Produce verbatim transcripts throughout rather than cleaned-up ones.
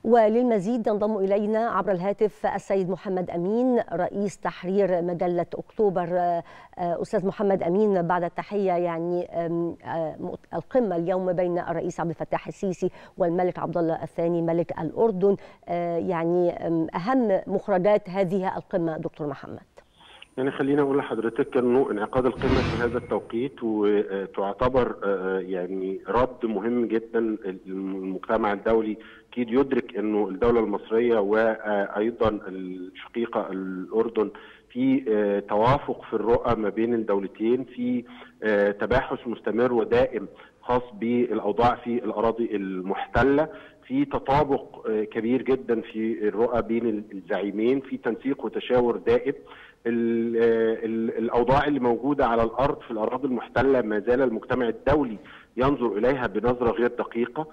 وللمزيد ينضم إلينا عبر الهاتف السيد محمد أمين رئيس تحرير مجلة أكتوبر. أستاذ محمد أمين، بعد التحية، يعني القمة اليوم بين الرئيس عبد الفتاح السيسي والملك عبد الله الثاني ملك الأردن، يعني أهم مخرجات هذه القمة دكتور محمد. يعني خلينا اقول لحضرتك انه انعقاد القمه في هذا التوقيت وتعتبر يعني رد مهم جدا. المجتمع الدولي اكيد يدرك انه الدوله المصريه وايضا الشقيقه الاردن في توافق في الرؤى ما بين الدولتين، في تباحث مستمر ودائم خاص بالاوضاع في الاراضي المحتله، في تطابق كبير جدا في الرؤى بين الزعيمين، في تنسيق وتشاور دائم. الأوضاع اللي موجودة على الأرض في الأراضي المحتلة ما زال المجتمع الدولي ينظر إليها بنظرة غير دقيقة.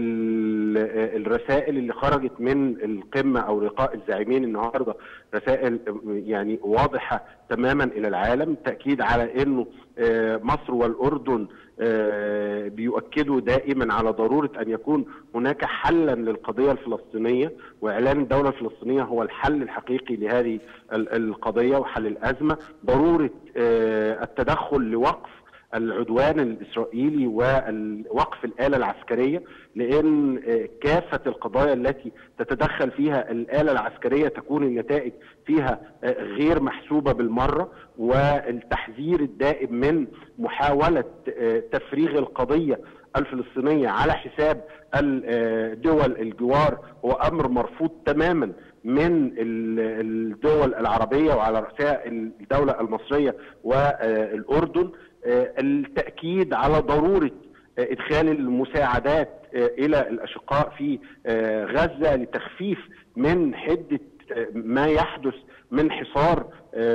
الرسائل اللي خرجت من القمة أو لقاء الزعيمين النهاردة رسائل يعني واضحة تماما إلى العالم، تأكيد على أنه مصر والأردن بيؤكدوا دائما على ضرورة أن يكون هناك حلا للقضية الفلسطينية، وإعلان الدولة الفلسطينية هو الحل الحقيقي لهذه القضية وحل الأزمة. ضرورة التدخل لوقف العدوان الإسرائيلي ووقف الآلة العسكرية، لأن كافة القضايا التي تتدخل فيها الآلة العسكرية تكون النتائج فيها غير محسوبة بالمرة. والتحذير الدائم من محاولة تفريغ القضية الفلسطينية على حساب الدول الجوار هو أمر مرفوض تماما من الدول العربية وعلى رأسها الدولة المصرية والأردن. التأكيد على ضرورة إدخال المساعدات إلى الأشقاء في غزة لتخفيف من حدة ما يحدث من حصار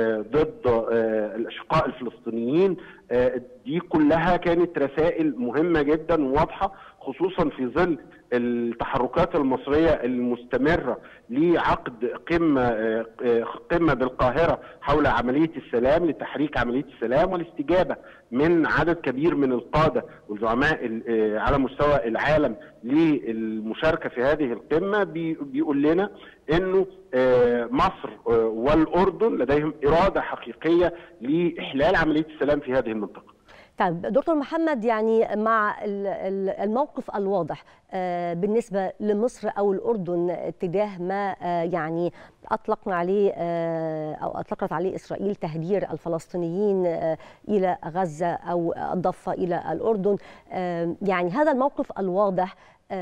ضد الأشقاء الفلسطينيين. دي كلها كانت رسائل مهمة جدا وواضحة، خصوصا في ظل التحركات المصرية المستمرة لعقد قمة قمة بالقاهرة حول عملية السلام، لتحريك عملية السلام والاستجابة من عدد كبير من القادة والزعماء على مستوى العالم للمشاركة في هذه القمة. بيقول لنا انه مصر والأردن لديهم إرادة حقيقية لإحلال عملية السلام في هذه المنطقة. طيب دكتور محمد، يعني مع الموقف الواضح بالنسبة لمصر أو الأردن تجاه ما يعني أطلقنا عليه أو أطلقت عليه إسرائيل تهجير الفلسطينيين إلى غزة أو الضفة إلى الأردن، يعني هذا الموقف الواضح،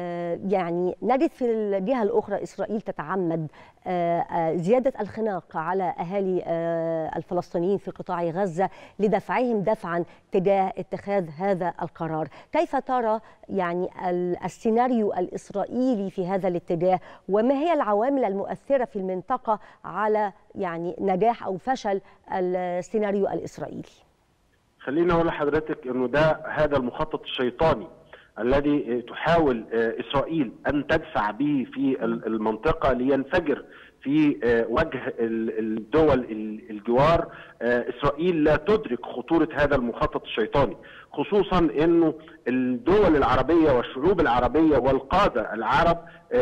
يعني نجد في الجهة الأخرى إسرائيل تتعمد زيادة الخناق على أهالي الفلسطينيين في قطاع غزة لدفعهم دفعا تجاه اتخاذ هذا القرار. كيف ترى يعني السيناريو الإسرائيلي في هذا الاتجاه، وما هي العوامل المؤثرة في المنطقة على يعني نجاح أو فشل السيناريو الإسرائيلي؟ خليني أقول لحضرتك أنه ده هذا المخطط الشيطاني الذي تحاول إسرائيل أن تدفع به في المنطقة لينفجر في وجه الدول الجوار. إسرائيل لا تدرك خطورة هذا المخطط الشيطاني، خصوصا أنه الدول العربية والشعوب العربية والقادة العرب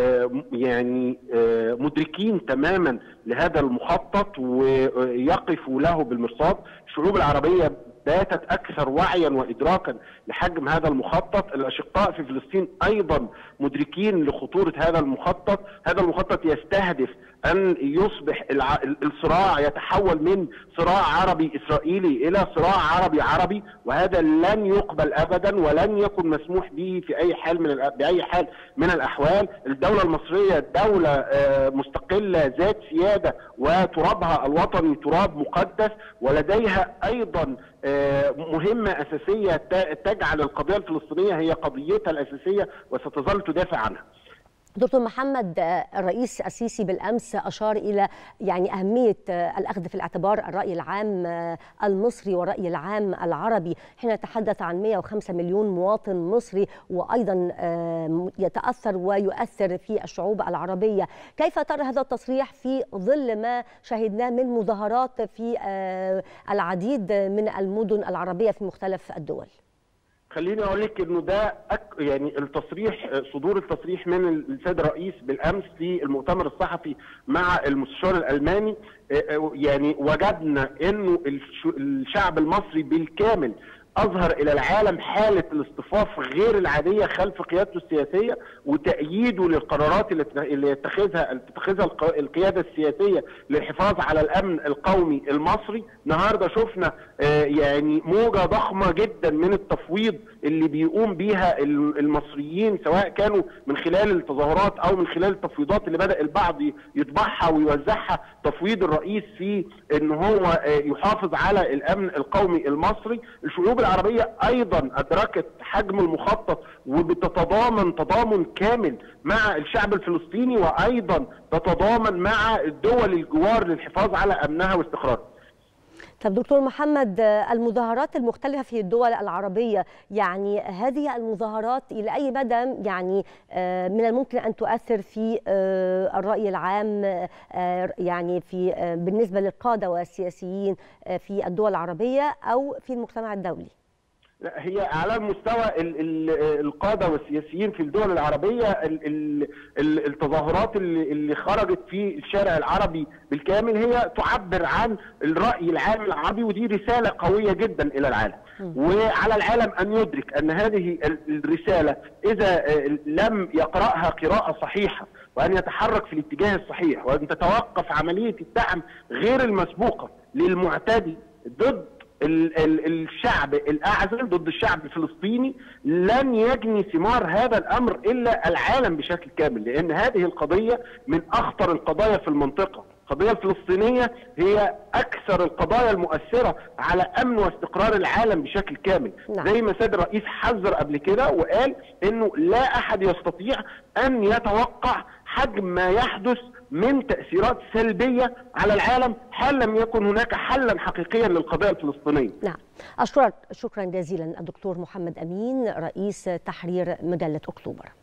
يعني مدركين تماما لهذا المخطط ويقفوا له بالمرصاد. الشعوب العربية باتت أكثر وعيا وإدراكا لحجم هذا المخطط. الأشقاء في فلسطين أيضا مدركين لخطورة هذا المخطط. هذا المخطط يستهدف أن يصبح الصراع يتحول من صراع عربي إسرائيلي إلى صراع عربي عربي، وهذا لن يقبل أبدا ولن يكن مسموح به في أي حال من بأي حال من الأحوال. الدولة المصرية دولة مستقلة ذات سيادة وترابها الوطني تراب مقدس، ولديها أيضا مهمة أساسية تجعل القضية الفلسطينية هي قضيتها الأساسية وستظل تدافع عنها. دكتور محمد، الرئيس السيسي بالأمس أشار إلى يعني أهمية الأخذ في الاعتبار الرأي العام المصري والرأي العام العربي حين يتحدث عن مئة وخمسة مليون مواطن مصري، وأيضا يتأثر ويؤثر في الشعوب العربية. كيف ترى هذا التصريح في ظل ما شهدناه من مظاهرات في العديد من المدن العربية في مختلف الدول؟ خليني اقول لك انه ده أك يعني التصريح، صدور التصريح من السيد الرئيس بالامس في المؤتمر الصحفي مع المستشار الالماني، يعني وجدنا انه الشعب المصري بالكامل اظهر الى العالم حاله الاصطفاف غير العاديه خلف قيادته السياسيه وتأييده للقرارات اللي يتخذها تتخذها القياده السياسيه للحفاظ على الامن القومي المصري. النهارده شفنا يعني موجه ضخمه جدا من التفويض اللي بيقوم بيها المصريين، سواء كانوا من خلال التظاهرات او من خلال التفويضات اللي بدأ البعض يطبعها ويوزعها. تفويض الرئيس في ان هو يحافظ على الامن القومي المصري. الشعوب العربيه ايضا ادركت حجم المخطط وبتتضامن تضامن كامل مع الشعب الفلسطيني، وايضا تتضامن مع الدول الجوار للحفاظ على امنها واستقرارها. طب دكتور محمد، المظاهرات المختلفة في الدول العربية، يعني هذه المظاهرات إلى أي مدى يعني من الممكن أن تؤثر في الرأي العام، يعني في بالنسبة للقادة والسياسيين في الدول العربية أو في المجتمع الدولي؟ لا، هي على مستوى القادة والسياسيين في الدول العربية، التظاهرات اللي خرجت في الشارع العربي بالكامل هي تعبر عن الرأي العام العربي، ودي رسالة قوية جدا إلى العالم. وعلى العالم أن يدرك أن هذه الرسالة إذا لم يقرأها قراءة صحيحة، وأن يتحرك في الاتجاه الصحيح، وأن تتوقف عملية الدعم غير المسبوقة للمعتدي ضد الشعب الأعزل، ضد الشعب الفلسطيني، لن يجني ثمار هذا الأمر إلا العالم بشكل كامل، لأن هذه القضية من أخطر القضايا في المنطقة. القضية الفلسطينية هي أكثر القضايا المؤثرة على أمن واستقرار العالم بشكل كامل. نعم. زي ما سيد الرئيس حذر قبل كده وقال إنه لا أحد يستطيع أن يتوقع حجم ما يحدث من تأثيرات سلبية على العالم حال لم يكن هناك حلا حقيقيا للقضية الفلسطينية. نعم، أشكرك شكرا جزيلا الدكتور محمد أمين، رئيس تحرير مجلة أكتوبر.